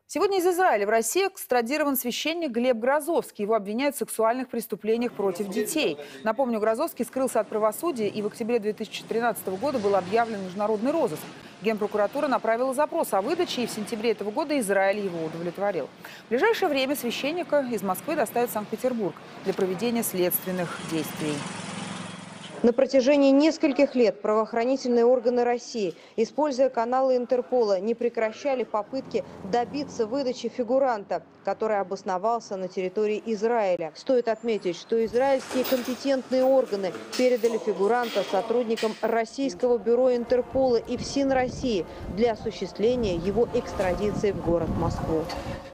Сегодня из Израиля в Россию экстрадирован священник Глеб Грозовский. Его обвиняют в сексуальных преступлениях против детей. Напомню, Грозовский скрылся от правосудия, и в октябре 2013 года был объявлен международный розыск. Генпрокуратура направила запрос о выдаче, и в сентябре этого года Израиль его удовлетворил. В ближайшее время священника из Москвы доставят в Санкт-Петербург для проведения следственных действий. На протяжении нескольких лет правоохранительные органы России, используя каналы Интерпола, не прекращали попытки добиться выдачи фигуранта, который обосновался на территории Израиля. Стоит отметить, что израильские компетентные органы передали фигуранта сотрудникам Российского бюро Интерпола и ФСИН России для осуществления его экстрадиции в город Москву.